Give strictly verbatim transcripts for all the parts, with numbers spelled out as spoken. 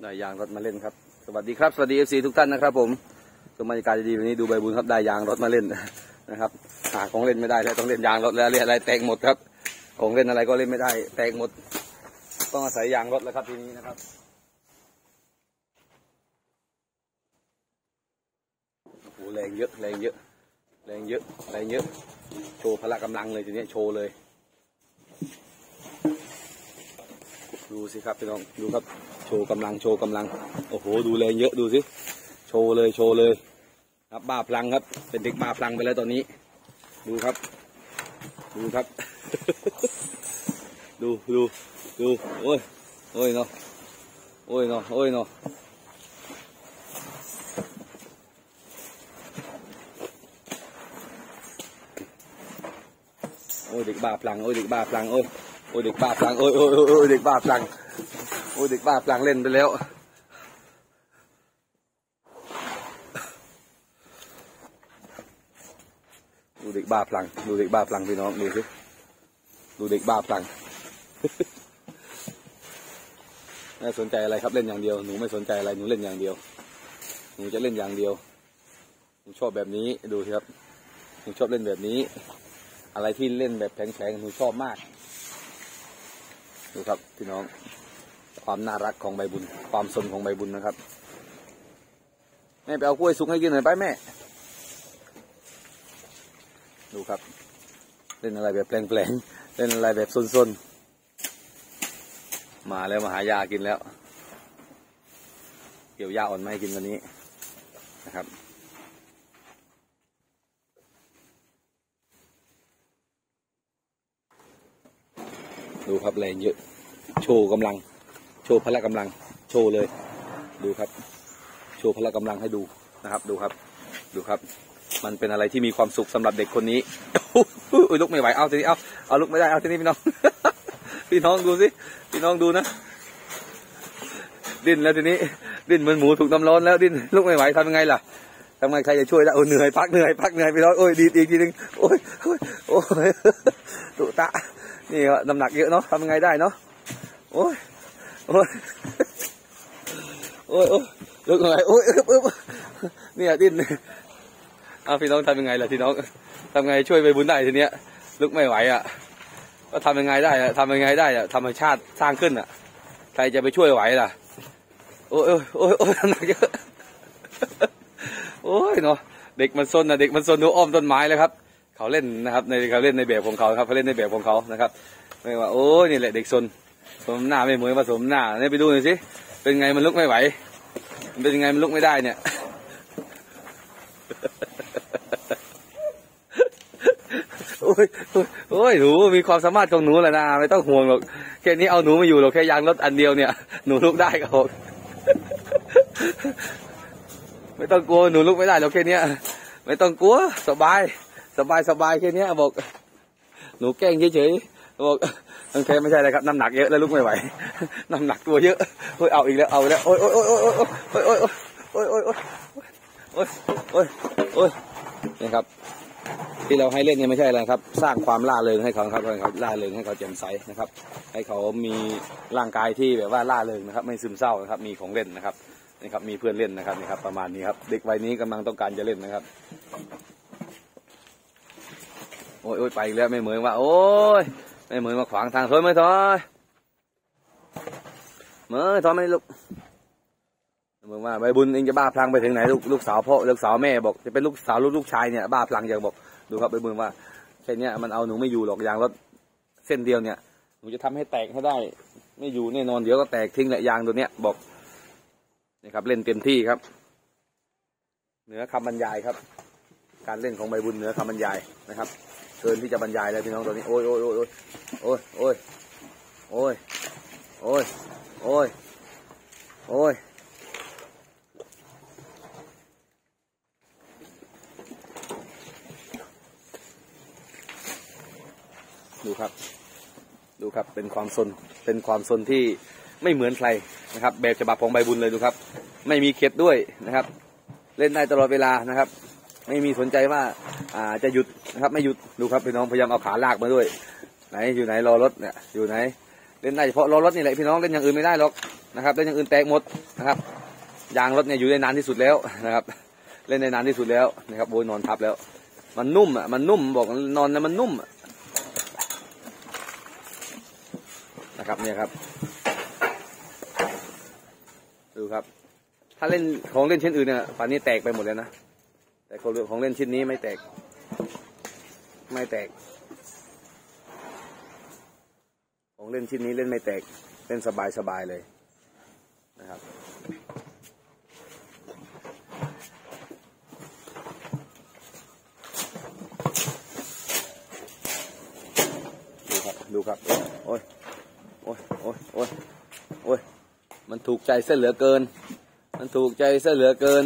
ได้ยางรถมาเล่นครับสวัสดีครับสวัสดีเอฟซีทุกท่านนะครับผมสมบรรยากาศดีวันนี้ดูใบบุญครับได้ยางรถมาเล่นนะครับหาของเล่นไม่ได้แล้วต้องเล่นยางรถแล้วเรียกอะไรแตกหมดครับของเล่นอะไรก็เล่นไม่ได้แตกหมดต้องอาศัยยางรถแล้วครับทีนี้นะครับโอ้โหแรงเยอะแรงเยอะแรงเยอะแรงเยอะโชว์พละกำลังเลยทีนี้โชว์เลยดูสิครับพี่น้องดูครับโชว์กำลังโชว์กำลังโอ้โหดูแรงเยอะดูสิโชว์เลยโชว์เลยครับบ้าพลังครับเป็นเด็กบ้าพลังไปแล้วตอนนี้ดูครับดูครับ ดูดูดูโอ้ยโอ้ยเนาะโอ้ยเนาะโอ้ยเนาะโอ้ยเด็กบ้าพลังโอ้ยเด็กบ้าพลังโอ้ยโอ้ยเด็กบ้าพลังโอ้ยโอ้ยโอ้ยเด็กบ้าพลังโอ้ยเด็กบ้าพลังเล่นไปแล้วดูเด็กบ้าพลังดูเด็กบ้าพลังพี่น้องดูสิดูเด็กบ้าพลัง ไม่สนใจอะไรครับเล่นอย่างเดียวหนูไม่สนใจอะไรหนูเล่นอย่างเดียวหนูจะเล่นอย่างเดียวหนูชอบแบบนี้ดูสิครับหนูชอบเล่นแบบนี้อะไรที่เล่นแบบแข็งๆหนูชอบมากดูครับพี่น้องความน่ารักของใบบุญความสนของใบบุญนะครับแม่ไปเอากล้วยสุกให้กินหน่อยไปแม่ดูครับเล่นอะไรแบบแปลงๆเล่นอะไรแบบซนๆมาแล้วมาหายากินแล้วเกี่ยวยาอ่อนมาให้กินวันนี้นะครับดูครับแรงเยอะโชว์กำลังโชว์พละกำลังโชว์เลยดูครับโชว์พละกำลังให้ดูนะครับดูครับดูครับมันเป็นอะไรที่มีความสุขสำหรับเด็กคนนี้อุ้ยลุกไม่ไหวเอาทีนี้เอาเอาลุกไม่ได้เอาทีนี้พี่น้อง พี่น้องดูสิพี่น้องดูนะดิ้นแล้วทีนี้ดิ้นเหมือนหมูถูกน้ำร้อนแล้วดิ้นลุกไม่ไหวทำยังไงล่ะทำไงใครจะช่วยได้โอ้เหนื่อยพักเหนื่อยพักเหนื่อยพี่น้องโอ้ยดีอีกทีนึงโอ้ยโอ้ยโอ้ยตุตะนี่น้ำหนักเยอะเนาะทำยังไงได้เนาะโอ้ยโอ้ยโอ้ยโอ้ยลุกไม่ไหวโอ้ยอึ๊บอึ๊บนี่ดิ้นเอาพี่น้องทำยังไงล่ะพี่น้องทำไงช่วยใบบุญได้ทีเนี้ยลุกไม่ไหวอ่ะก็ทำยังไงได้อะทำยังไงได้อะธรรมชาติสร้างขึ้นอ่ะใครจะไปช่วยไหวล่ะโอ้ยโอ้ยโอ้ยโอ้ยหนักเยอะโอ้ยเนาะเด็กมันซนนะเด็กมันซนดูอ้อมต้นไม้เลยครับเขาเล่นนะครับในเขาเล่นในแบบของเขาครับเขาเล่นในแบบของเขานะครับไม่ว่าโอ้ยนี่แหละเด็กซนสมหน้าไม่เหมือนผสมหน้าเนี่ยไปดูหน่อยสิเป็นไงมันลุกไม่ไหวมันเป็นยังไงมันลุกไม่ได้เนี่ยโอ้ยโอ้ยหนูมีความสามารถของหนูแหละนะไม่ต้องห่วงหรอกแค่นี้เอาหนูมาอยู่หรอกแค่ยางรถอันเดียวเนี่ยหนูลุกได้ก็บอกไม่ต้องกลัวหนูลุกไม่ได้หรอกแค่นี้ไม่ต้องกลัวสบายสบายสบายแค่นี้บอกหนูแกล้งเฉยๆบอกโอเคไม่ใช่เลยครับน้ำหนักเยอะแล้วลุกไม่ไหวน้ำหนักตัวเยอะโอ้ยเอาอีกแล้วเอาแล้วโอ้ยโอ้ยโอ้ยโอ้ยโอ้ยโอ้ยโอ้ยโอ้ยโอ้ยโอ้ยโอ้ยโอ้ยนี่ครับที่เราให้เล่นเนี่ยไม่ใช่อะไรครับสร้างความล่าเริงให้เขาครับให้เขาล่าเริงให้เขาแจ่มใสนะครับให้เขามีร่างกายที่แบบว่าล่าเริงนะครับไม่ซึมเศร้านะครับมีของเล่นนะครับนี่ครับมีเพื่อนเล่นนะครับนี่ครับประมาณนี้ครับเด็กวัยนี้กำลังต้องการจะเล่นนะครับโอ้ยโอ้ยไปแล้วไม่เหมือนว่าโอ้ยไม่เหมือนมาขวางทางถอยไม่ถอยเมื่อถอยไม่ลุกเหมือนว่าใบบุญเองจะบ้าพลังไปถึงไหนลูกลูกสาวพ่อลูกสาวแม่บอกจะเป็นลูกสาวลูกลูกชายเนี่ยบ้าพลังอย่างบอกดูครับใบบุญว่าแค่นี้มันเอาหนูไม่อยู่หรอกยางรถเส้นเดียวเนี่ยหนูจะทำให้แตกให้ได้ไม่อยู่แน่นอนเดี๋ยวก็แตกทิ้งแหละยางตัวเนี้ยบอกนี่ครับเล่นเต็มที่ครับเหนือคำบรรยายครับการเล่นของใบบุญเหนือคำบรรยายนะครับเกินที่จะบรรยายแล้วพี่น้องตัวนี้โอ้ยโอ้ยโอ้ยโอ้ยโอ้ยโอ้ยโอ้ยโอ้ยโอ้ยดูครับดูครับเป็นความสนเป็นความสนที่ไม่เหมือนใครนะครับแบบฉบับของใบบุญเลยดูครับไม่มีเข็ดด้วยนะครับเล่นได้ตลอดเวลานะครับไม่มีสนใจว่าอ่าจะหยุดนะครับไม่หยุดดูครับพี่น้องพยายามเอาขาลากมาด้วยไหนอยู่ไหนรอรถเนี่ยอยู่ไหนเล่นได้เฉพาะล้อรถนี่แหละพี่น้องเล่นอย่างอื่นไม่ได้หรอกนะครับเล่นอย่างอื่นแตกหมดนะครับยางรถเนี่ยอยู่ได้นานที่สุดแล้วนะครับเล่นได้นานที่สุดแล้วนะครับโบยนอนทับแล้วมันนุ่มอ่ะมันนุ่มบอกนอนนะมันนุ่มนะครับเนี่ยครับดูครับถ้าเล่นของเล่นชิ้นอื่นเนี่ยป่านนี้แตกไปหมดเลยนะแต่ของเล่นชิ้นนี้ไม่แตกไม่แตกของเล่นชิ้นนี้เล่นไม่แตกเล่นสบายสบายเลยนะครับดูครับดูครับโอ้ยโอ้ยโอ้ยโอ้ยโอ้ยมันถูกใจเส้นเหลือเกินมันถูกใจเส้นเหลือเกิน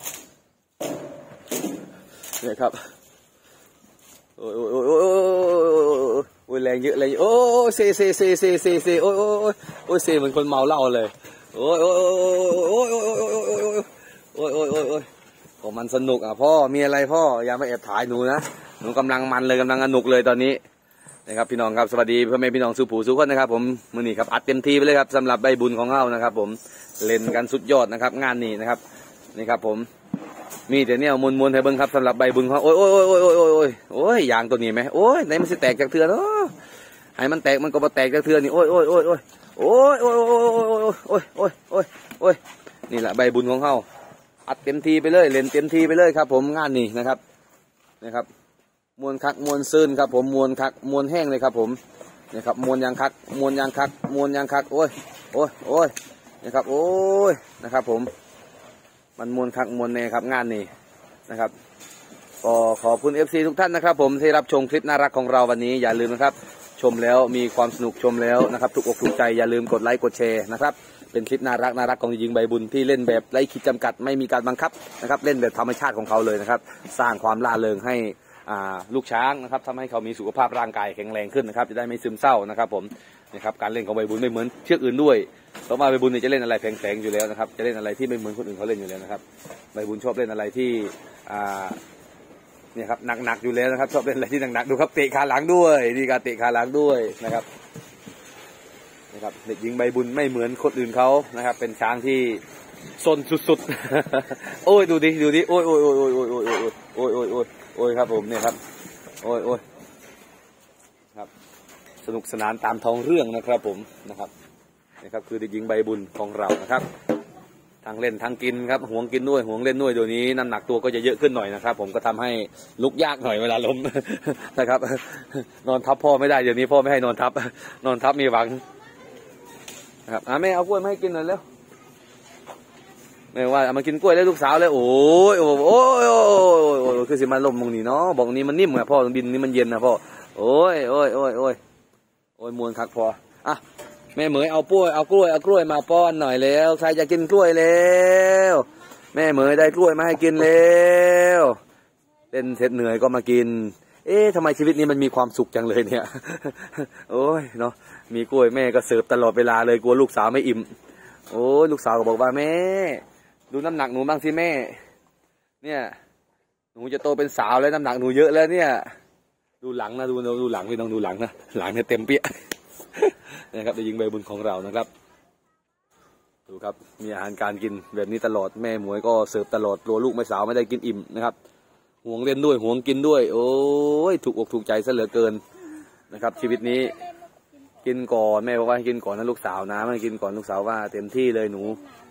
เนี่ยครับโอ้ยโอ้ยโอ้ยโอ้ยโอ้ยแรงเยอะแรงโอ้ยเซเซเซเซเซเซโอ้ยโอ้ยโอ้ยเซเหมือนคนเมาเหล้าเลยโอ้ยโอ้ยโอ้ยโอ้ยโอ้ยโอ้ยโอ้ยโอ้ยโอ้ยโอ้ยโอ้มันสนุกอ่ะพ่อมีอะไรพ่ออย่ามาแอบถ่ายหนูนะหนูกำลังมันเลยกำลังสนุกเลยตอนนี้นะครับพี่น้องครับสวัสดีพ่อแม่พี่น้องสู่ผู้สู่คนนะครับผมมื้อนี้ครับอัดเต็มที่ไปเลยครับสำหรับใบบุญของเรานะครับผมเล่นกันสุดยอดนะครับงานนี้นะครับนี่ครับผมมีแต่เนี่ยมวนมวนให้เบิ้งครับสำหรับใบบุญเขาโอ้ยโอ้ยโอ้ยโอ้ยโอ้ยโอ้ยโอ้ยยางตัวนี้ไหมโอ้ยไหนมันสิแตกจากเทือเนาะให้มันแตกมันก็มาแตกจากเทือนี่โอ้ยโอ้ยโอ้ยโอ้ยโอ้ยโอ้ยโอ้ยโอ้ยโอ้ยโอ้ยโอ้ยโอ้ยนี่แหละใบบุญของเขาอัดเต็มที่ไปเลยเล่นเต็มที่ไปเลยครับผมงานนี้นะครับนะครับมวนคักมวนซื่นครับผมมวนคักมวนแห้งเลยครับผมนะครับมวนยางคักมวนยางคักมวนยางคักโอ้ยโอ้ยโอ้ยนะครับโอ้ยนะครับผมมันมวนคักมวนแน่ครับงานนี้นะครับก็ขอบคุณ เอฟ ซี ทุกท่านนะครับผมที่รับชมคลิปน่ารักของเราวันนี้อย่าลืมนะครับชมแล้วมีความสนุกชมแล้วนะครับถูกอกถูกใจอย่าลืมกดไลค์กดแชร์นะครับเป็นคลิปน่ารักน่ารักของยิงใบบุญที่เล่นแบบไร้ขีดจำกัดไม่มีการบังคับนะครับเล่นแบบธรรมชาติของเขาเลยนะครับสร้างความล่าเริงให้ลูกช้างนะครับทำให้เขามีสุขภาพร่างกายแข็งแรงขึ้นนะครับจะได้ไม่ซึมเศร้านะครับผมนะครับการเล่นของใบบุญไม่เหมือนเชือกอื่นด้วยเพราะว่าใบบุญเนี่ยจะเล่นอะไรแฝงๆอยู่แล้วนะครับจะเล่นอะไรที่ไม่เหมือนคนอื่นเขาเล่นอยู่แล้วนะครับใบบุญชอบเล่นอะไรที่อ่าเนี่ยครับหนักๆอยู่แล้วนะครับชอบเล่นอะไรที่หนักๆดูครับเตะขาหลังด้วยนี่การเตะขาหลังด้วยนะครับนะครับเด็กหญิงใบบุญไม่เหมือนคนอื่นเขานะครับเป็นช้างที่ซนสุดๆโอ้ยดูดิดูดิโอ้ยโอ้ยโอ้ยโอ้ยโอ้ยโอ้ยโอ้ยโอ้ยโอ้ยโอ้ยครับผมเนี่ยครับโอ้ยโอ้ยครับสนุกสนานตามท้องเรื่องนะครับผมนะครับนี่ครับคือเด็กหญิงใบบุญของเรานะครับทั้งเล่นทั้งกินครับห่วงกินด้วยห่วงเล่นด้วยเดี๋ยวนี้น้ำหนักตัวก็จะเยอะขึ้นหน่อยนะครับผมก็ทำให้ลุกยากหน่อยเวลาล้มนะครับนอนทับพ่อไม่ได้เดี๋ยวนี้พ่อไม่ให้นอนทับนอนทับมีหวังนะครับอ่ะแม่เอากล้วยมาให้กินหน่อยเร็วแม่ว่าเอามากินกล้วยแล้วลูกสาวเลยโอ้ยโอ้ยโอ้ยโอ้ยคือสิมาล้มตรงนี้เนาะบอกนี้มันนิ่มไงพ่อตรงดินนี้มันเย็นนะพ่อโอ้ยโอ้ยโอ้ยโอ้ยโอ้ยมวนคักพออ่ะแม่เหมยเอากล้วยเอากล้วยเอากล้วยมาป้อนหน่อยแล้วใครจะกินกล้วยแล้วแม่เหมยได้กล้วยมาให้กินแล้วเล่นเสร็จเหนื่อยก็มากินเอ๊ะทำไมชีวิตนี้มันมีความสุขจังเลยเนี่ยโอ้ยเนาะมีกล้วยแม่ก็เสิร์ฟตลอดเวลาเลยกลัวลูกสาวไม่อิ่มโอ้ยลูกสาวก็บอกว่าแม่ดูน้ำหนักหนูบ้างสิแม่เนี่ยหนูจะโตเป็นสาวแล้วน้ำหนักหนูเยอะแล้วเนี่ยดูหลังนะดูดูหลังพี่น้องดูหลังนะหลังเนี่ยเต็มเปี้ยนะครับจะยิงใบบุญของเรานะครับดูครับมีอาหารการกินแบบนี้ตลอดแม่หมวยก็เสิร์ฟตลอดตัวลูกไม่สาวไม่ได้กินอิ่มนะครับห่วงเล่นด้วยห่วงกินด้วยโอ้ยถูกอกถูกใจซะเหลือเกินนะครับชีวิตนี้กินก่อนแม่บอกว่าให้กินก่อนนะลูกสาวนะไม่กินก่อนลูกสาวว่าเต็มที่เลยหนู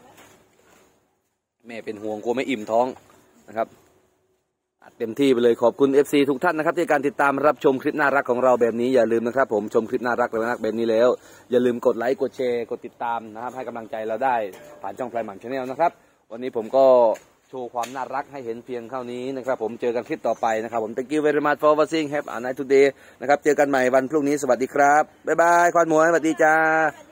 แม่เป็นห่วงกลัวไม่อิ่มท้องนะครับเต็มที่ไปเลยขอบคุณ เอฟ ซี ทุกท่านนะครับที่การติดตามรับชมคลิปน่ารักของเราแบบนี้อย่าลืมนะครับผมชมคลิปน่ารักน่ารักแบบนี้แล้วอย่าลืมกดไลค์กดแชร์กดติดตามนะครับให้กำลังใจเราได้ผ่านช่องพลายหม่ำชาแนลนะครับวันนี้ผมก็โชว์ความน่ารักให้เห็นเพียงเท่านี้นะครับผมเจอกันคลิปต่อไปนะครับผม thank you very much for watching have a nice today นะครับเจอกันใหม่วันพรุ่งนี้สวัสดีครับบ๊ายบายควานหมวยสวัสดีจ้า